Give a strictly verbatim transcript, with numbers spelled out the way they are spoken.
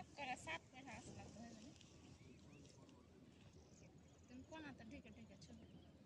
টক করে সাত করে আসলাম তো তুমি কোন তো ঢেকে ঢেকে ছবি